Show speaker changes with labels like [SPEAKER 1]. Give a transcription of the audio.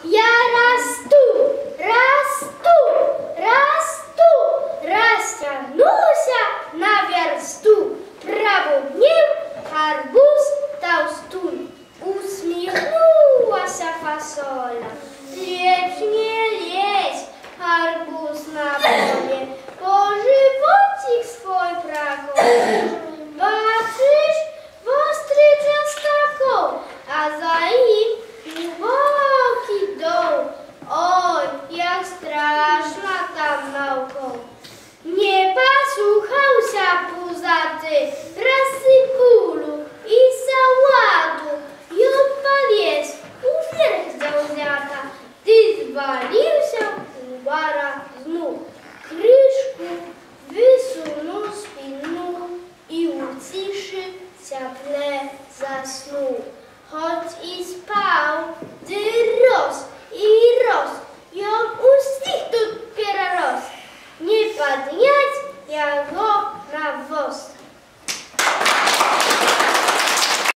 [SPEAKER 1] Ja raz tu, raz ciągnuся na wierstu. Prawo dnieł, arbuz dał stój. Uśmiechnęła się fasola. Wiecznie leś, arbuz na pole, po żywocik swój prakowy. Patrzysz, ostry częstako, a za nim głęboki dół. Oj, jak straszna tam naokoło. Nie posłuchał się puzaty, rasy bólu i sałatu. I odpal jest, uwierz zauzjata, ty zwali